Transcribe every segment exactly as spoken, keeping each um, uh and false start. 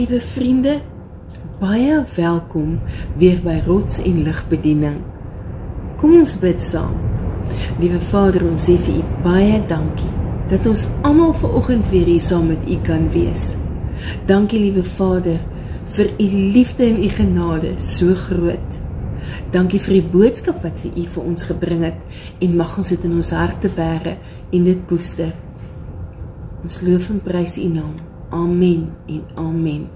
liewe vriende, baie welkom weer by Rots en Ligbediening. Kom ons bid saam. Liewe Vader, ons sê vir U baie dankie, dat ons almal vanoggend weer hier saam met U kan wees. Dankie, liewe Vader, vir U liefde en U genade so groot. Dankie vir die boodskap wat U vir ons gebring het, en mag ons dit in ons harte bære en dit koester. Ons loof en prys U naam. Amen en amen.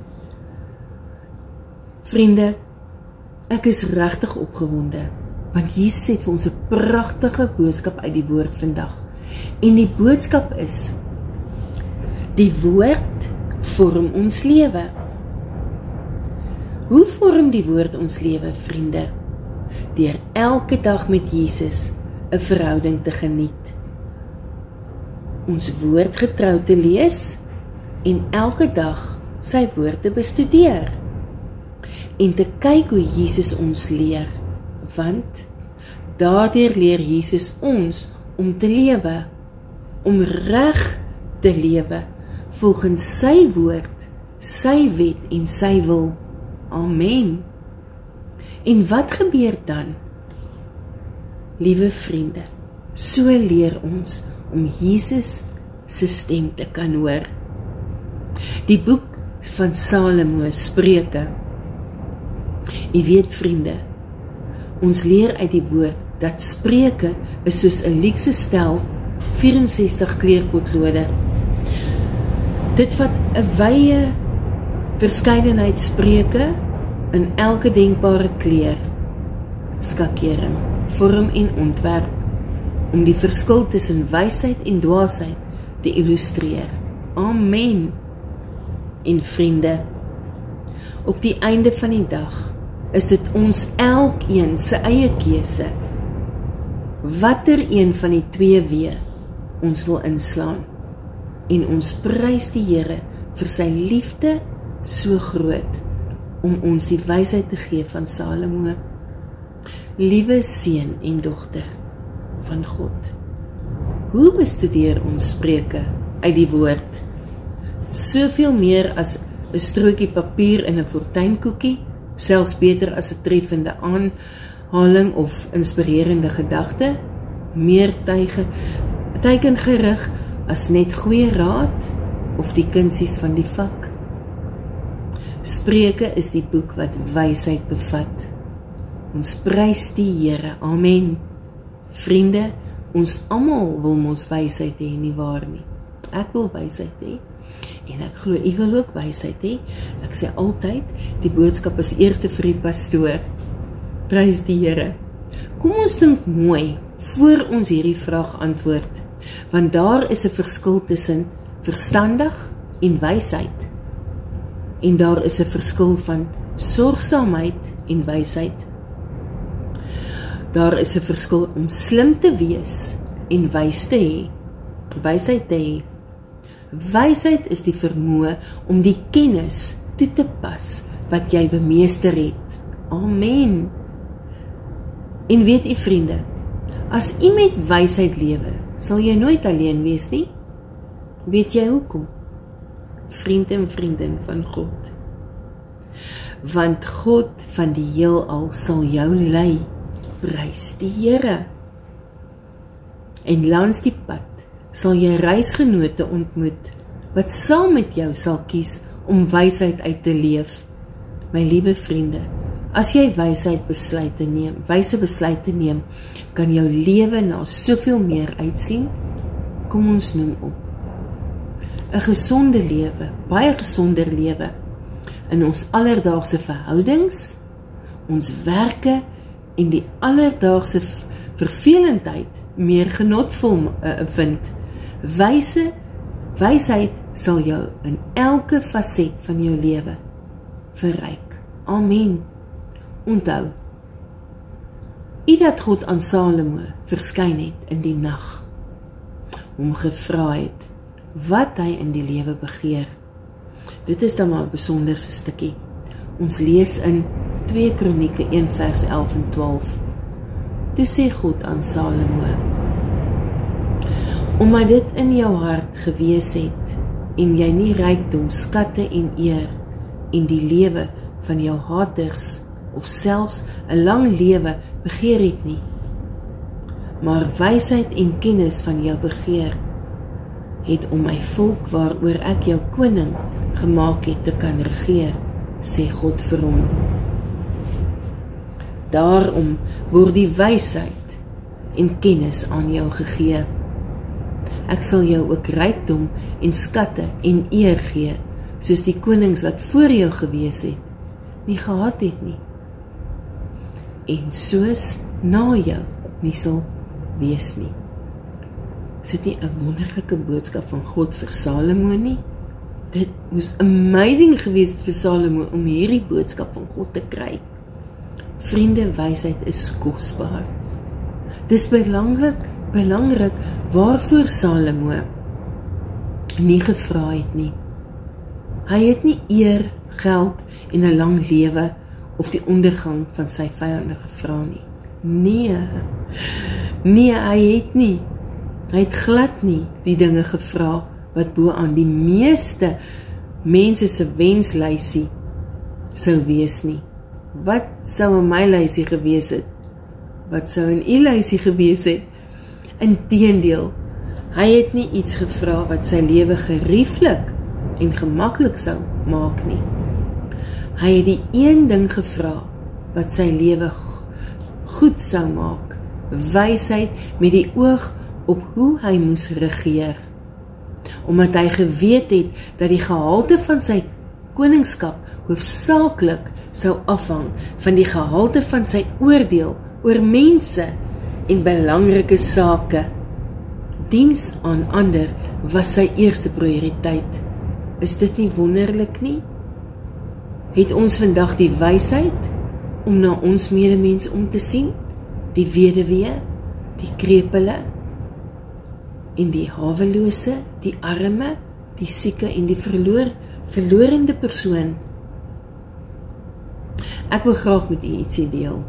Vriende, ek is regtig opgewonde, want Jesus het vir ons 'n pragtige boodskap uit die woord vandag. En die boodskap is, die woord vorm ons lewe. Hoe vorm die woord ons lewe, vriende? Deur elke dag met Jesus 'n verhouding te geniet. Ons woord getrou te lees en elke dag sy woord te bestudeer. En te kyk hoe Jesus ons leer, want daardeur leer Jesus ons om te lewe, om reg te lewe, volgens sy woord, sy wet en sy wil. Amen. En wat gebeur dan? Liewe vriende, so leer ons om Jesus se stem te kan hoor. Die boek van Salomo, Spreuke. U weet, vriende, ons leer uit die woord dat Spreuke is soos 'n luukse stel, vyf en sestig kleurpotlode. Dit vat 'n wye verskeidenheid spreuke in elke denkbare kleur, skakering, vorm en ontwerp, om die verskil tussen wysheid en dwaasheid te illustreer. Amen. En vriende, op die einde van die dag is dit ons elkeen se eie keuse, watter een van die twee weë ons wil inslaan. En ons prys die Here vir sy liefde so groot, om ons die wysheid te gee van Salomo. Liewe seun en dogter van God, hoe bestudeer ons spreuke uit die woord? Soveel meer as 'n strootjie papier in 'n fortuinkoekie, selfs beter as 'n treffende aanhaling of inspirerende gedagte, meer tuige, teikengerig as net goeie raad of die kunsies van die vak. Spreuke is die boek wat wysheid bevat. Ons prys die Here. Amen. Vriende, ons almal wil mos wysheid hê, nie waar nie? Ek wil wysheid hê, en ek glo u wil ook wysheid hê. Ek sê altyd, die boodskap is eerste vir die pastoor. Prys die Here. Kom ons dink mooi voor ons hierdie vraag antwoord, want daar is 'n verskil tussen verstandig en wysheid. En daar is 'n verskil van sorgsaamheid en wysheid. Daar is 'n verskil om slim te wees en wys te hê, wysheid te hê. Wysheid is die vermoë om die kennis toe te pas wat jy bemeester het. Amen. En weet u, vriende, as u met wysheid lewe, sal jy nooit alleen wees nie. Weet jy hoekom? Vriend en vriendin van God. Want God van die heelal sal jou lei. Prys die Here. En langs die pad sal jy reisgenote ontmoet, wat saam met jou sal kies om wysheid uit te leef. My liewe vriende, as jy wysheid besluite neem, wyse besluite neem, kan jou lewe na soveel meer uitsien. Kom ons noem op. 'n Gesonde lewe, baie gesonder lewe, in ons alledaagse verhoudings, ons werke en die alledaagse vervelendheid meer genotvol uh, vind. Wyse, wysheid sal jou in elke faset van jou lewe verryk. Amen. Onthou, u dat God aan Salomo verskyn het in die nag, hom gevra het wat hy in die lewe begeer. Dit is dan maar 'n besonderse stukkie. Ons lees in twee Kronieke een vers elf en twaalf. Toe sê God aan Salomo, omdat dit in jou hart gewees het, en jy nie rykdom, skatte en eer en die lewe van jou haters of selfs 'n lang lewe begeer het nie, maar wysheid en kennis van jou begeer het om my volk waaroor ek jou koning gemaak het te kan regeer, sê God vir hom. Daarom word die wysheid en kennis aan jou gegee. Ek sal jou ook rykdom en skatte en eer gee, soos die konings wat voor jou gewees het, nie gehad het nie, en soos na jou nie sal wees nie. Is dit nie 'n wonderlike boodskap van God vir Salomo nie? Dit moes amazing gewees het vir Salomo om hierdie boodskap van God te kry. Vriende, wysheid is kosbaar. Dis belangrik, belangrik waarvoor Salomo nie gevra het nie. Hy het nie eer, geld en 'n lang lewe of die ondergang van sy vyande gevra nie. Nee, nee, hy het nie. Hy het glad nie die dinge gevra wat bo aan die meeste mense se wenslysie sou wees nie. Wat sou in my lysie gewees het? Wat sou in u lysie gewees het? Inteendeel, hy het nie iets gevra wat sy lewe gerieflik en gemaklik sou maak nie. Hy het die een ding gevra wat sy lewe goed sou maak, wysheid met die oog op hoe hy moes regeer. Omdat hy geweet het dat die gehalte van sy koningskap hoofsaaklik sou afhang van die gehalte van sy oordeel oor mense en belangrike sake. Diens aan ander was sy eerste prioriteit. Is dit nie wonderlik nie? Het ons vandag die wysheid om na ons medemens om te sien, die weduwee, die krepele en die hawelose, die arme, die sieke en die verloor, verlorende persoon. Ek wil graag met u ietsie deel.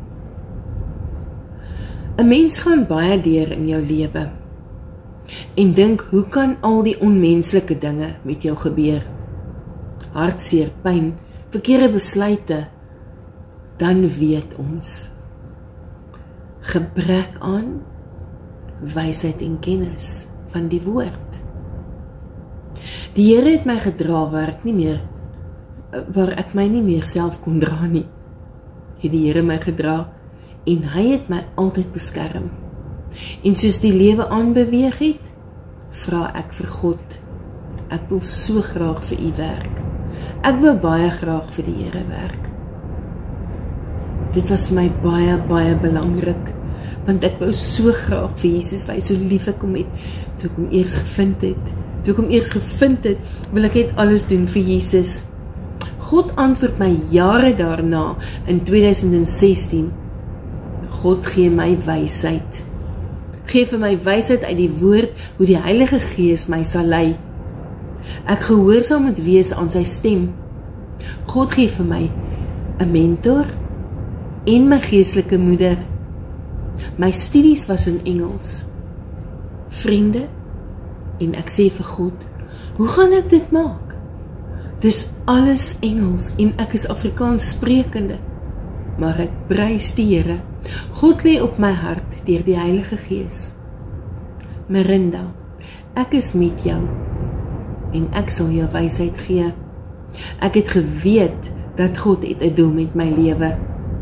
'n Mens gaan baie deur in jou lewe en dink, hoe kan al die onmenslike dinge met jou gebeur? Hartseer, pyn, verkeerde besluite. Dan weet ons, gebrek aan wysheid en kennis van die woord. Die Here het my gedra waar ek nie meer, waar ek my nie meer self kon dra nie. Het die Here my gedra en hy het my altyd beskerm. En soos die lewe aanbeweeg het, vra ek vir God, ek wil so graag vir u werk. Ek wil baie graag vir die Here werk. Dit was my baie, baie belangrik, want ek wou so graag vir Jesus wys hoe lief ek hom het, toe ek hom eers gevind het. Toe ek hom eers gevind het, wil ek net alles doen vir Jesus. God antwoord my jare daarna, in tweeduisend sestien. God gee my wysheid. Gee vir my wysheid uit die woord, hoe die Heilige Gees my sal lei. Ek gehoorsaam moet wees aan sy stem. God gee vir my 'n mentor en my geestelike moeder. My studies was in Engels. Vriende, en ek sê vir God, hoe gaan ek dit maak? Dis alles Engels en ek is Afrikaans sprekende. Maar ek prys die Here. God lê op my hart deur die Heilige Gees. Merinda, ek is met jou en ek sal jou wysheid gee. Ek het geweet dat God het 'n doel met my lewe.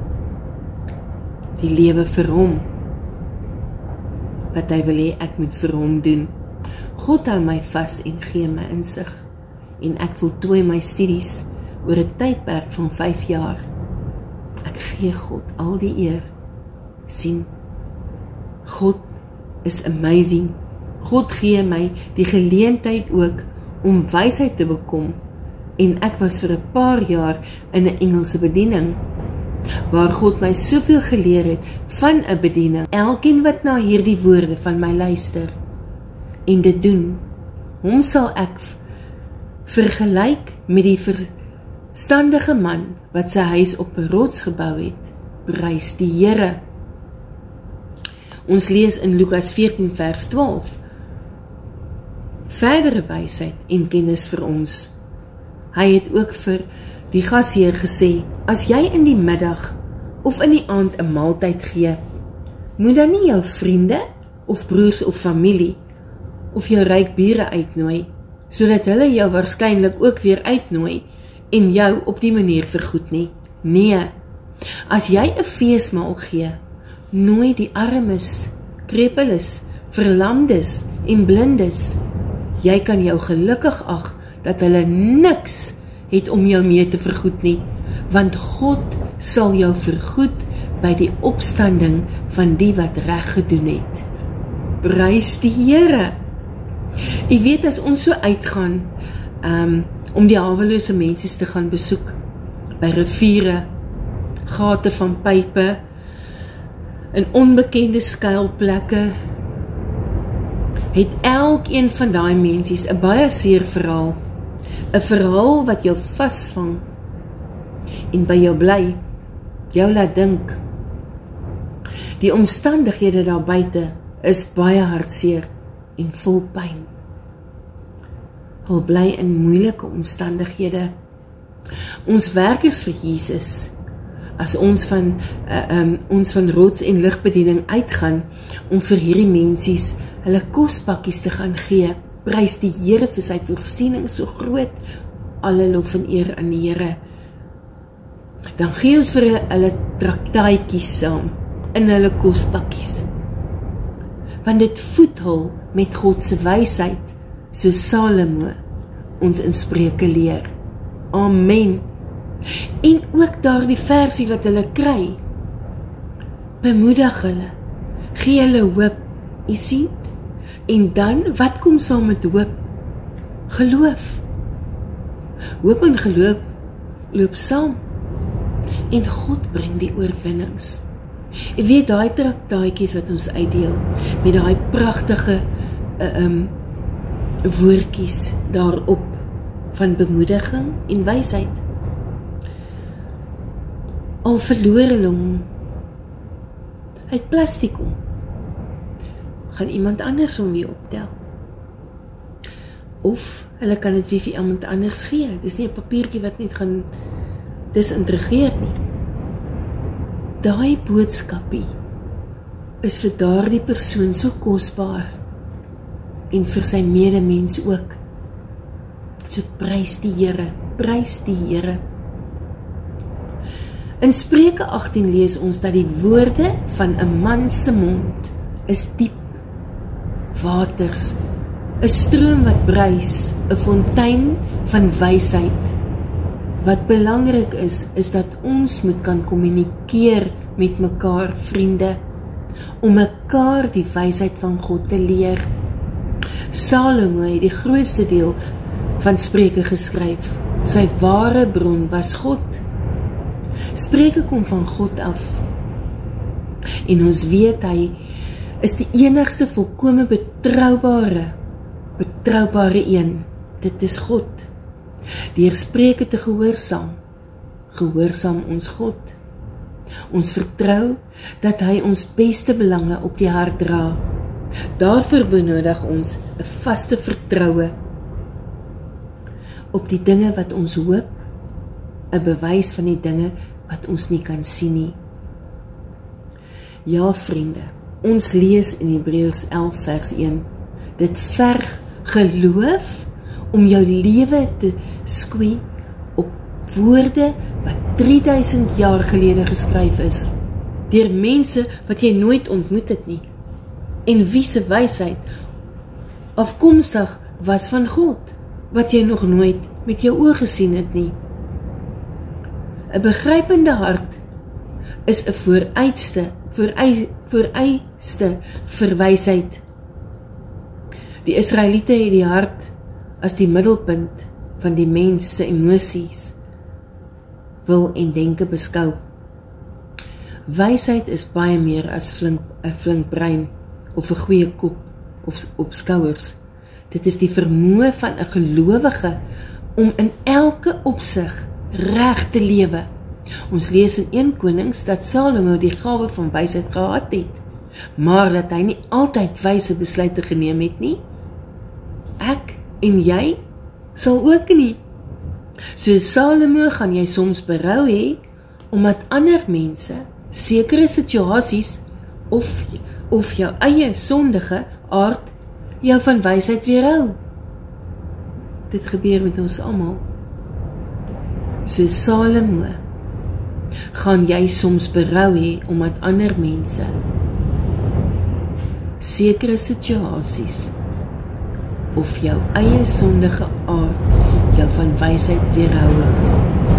Die lewe vir hom. Wat hy wil hê ek moet vir hom doen. God hou my vas en gee my insig. En ek voltooi my studies oor 'n tydperk van vyf jaar. Ek gee God al die eer. Sien, God is amazing. God gee my die geleentheid ook om wysheid te bekom. En ek was vir 'n paar jaar in 'n Engelse bediening, waar God my soveel geleer het van 'n bediening. Elkeen wat na hierdie woorde van my luister en dit doen, hom sal ek vergelyk met die verstandige man wat sy huis op 'n rots gebou het. Prys die Here. Ons lees in Lukas veertien vers twaalf. Verdere wysheid en kennis vir ons. Hy het ook vir die gasheer gesê, as jy in die middag of in die aand 'n maaltyd gee, moet dan nie jou vriende of broers of familie of jou ryk bure uitnooi, sodat hulle jou waarskynlik ook weer uitnooi en jou op die manier vergoed nie. Nee, as jy 'n feesmaal gee, nooi die armes, krepeles, verlamdes en blindes. Jy kan jou gelukkig ag dat hulle niks het om jou mee te vergoed nie, want God sal jou vergoed by die opstanding van die wat reg gedoen het. Prys die Here. Jy weet, as ons so uitgaan, um, om die hawelose mensies te gaan besoek, by riviere, gate van pype, in onbekende skuilplekke, het elkeen van daai mensies 'n baie seer verhaal, 'n verhaal wat jou vasvang en by jou bly, jou laat dink. Die omstandighede daar buite is baie hartseer en vol pyn. Hulle bly in moeilike omstandighede. Ons werkers vir Jesus, as ons van uh, um, ons van rots en ligbediening uitgaan om vir hierdie mensies hulle kospakkies te gaan gee, prys die Here vir sy voorsiening so groot, alle lof en eer aan die Here. Dan gee ons vir hulle, hulle traktaatjies saam in hulle kospakkies, want dit voed hul met God se wysheid, so Salomo ons in Spreuke leer. Amen. En ook daardie versie wat hulle kry, bemoedig hulle, gee hulle hoop, jy sien, en dan, wat kom saam met hoop? Geloof. Hoop en geloof loop saam, en God bring die oorwinnings. Jy weet, daai traktaatjies wat ons uitdeel, met daai pragtige uh, um, woordjies daarop, van bemoediging en wysheid. Al verloor hulle hom uit plastiek om, gaan iemand anders hom weer optel. Of hulle kan dit weer vir iemand anders gee. Dis nie 'n papiertjie wat net gaan disintegreer nie. Daai boodskapie is vir daardie persoon so kosbaar en vir sy medemens ook. So prys die Here, prys die Here. In Spreuke agttien lees ons dat die woorde van 'n man se mond is diep waters, 'n stroom wat bruis, 'n fontein van wysheid. Wat belangrik is, is dat ons moet kan kommunikeer met mekaar, vriende, om mekaar die wysheid van God te leer. Salomo het die grootste deel van Spreuke geskryf. Sy ware bron was God. Spreuke kom van God af. En ons weet hy is die enigste volkome betroubare, betroubare een. Dit is God. Deur Spreuke te gehoorsaam, gehoorsaam ons God. Ons vertrou dat hy ons beste belange op die hart dra. Daarvoor benodig ons 'n vaste vertroue op die dinge wat ons hoop, 'n bewys van die dinge wat ons nie kan sien nie. Ja, vriende, ons lees in Hebreërs elf vers een, dit verg geloof om jou lewe te skwie op woorde wat drie duisend jaar gelede geskryf is, deur mense wat jy nooit ontmoet het nie, en wie se wysheid afkomstig was van God, wat jy nog nooit met jou oë gesien het nie. 'n Begrypende hart is 'n vooruitste, vooreis, vooreiste vir wysheid. Die Israeliete het die hart as die middelpunt van die mens se emosies, wil en denke beskou. Wysheid is baie meer as flink, 'n flink brein of 'n goeie kop of op skouers. Dit is die vermoë van 'n gelowige om in elke opsig reg te lewe. Ons lees in Eerste Konings dat Salomo die gawe van wysheid gehad het, maar dat hy nie altyd wyse besluite geneem het nie. Ek en jy sal ook nie. So Salomo gaan jy soms berou hê, omdat ander mense, sekere situasies, of, of jou eie sondige aard, jou van wysheid weerhou. Dit gebeur met ons almal. So Salomo, gaan jy soms berou hê, omdat ander mense, sekere situasies, of jou eie sondige aard, jou van wysheid weerhou het.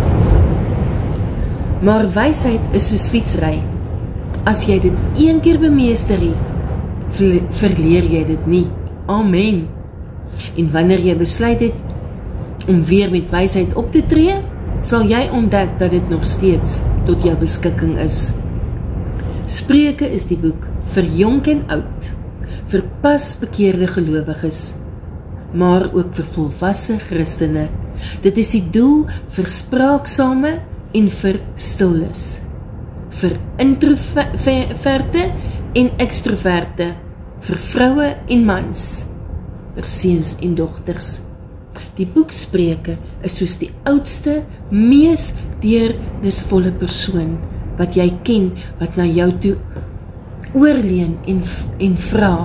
Maar wysheid is soos fietsry. As jy dit een keer bemeester het, verleer jy dit nie. Amen. En wanneer jy besluit het om weer met wysheid op te tree, sal jy ontdek dat dit nog steeds tot jou beskikking is. Spreuke is die boek vir jonk en oud, vir pas bekeerde gelowiges, maar ook vir volwasse Christene. Dit is die doel vir spraaksame en vir stilles, vir introverte en extroverte, vir vroue en mans, vir seuns en dogters. Die boek Spreuke is soos die oudste, mees deernisvolle persoon wat jy ken, wat na jou toe oorleen en, en vra.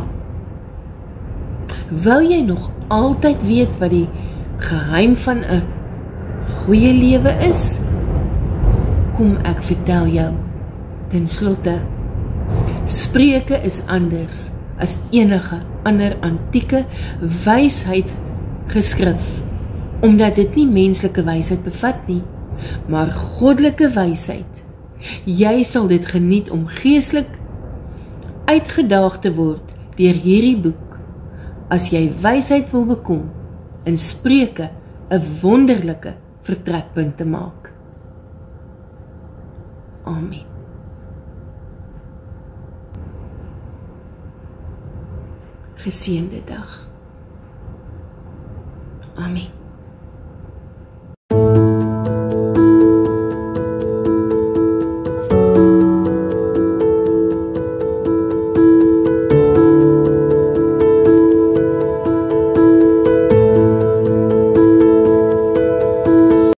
Wou jy nog altyd weet wat die geheim van 'n goeie lewe is? Kom ek vertel jou. Ten slotte, Spreuke is anders as enige ander antieke wysheid geskrif, omdat dit nie menslike wysheid bevat nie, maar goddelike wysheid. Jy sal dit geniet om geestelik uitgedaag te word deur hierdie boek, as jy wysheid wil bekom, in Spreuke 'n wonderlike vertrekpunt te maak. Amen. Geseënde dag. Amen.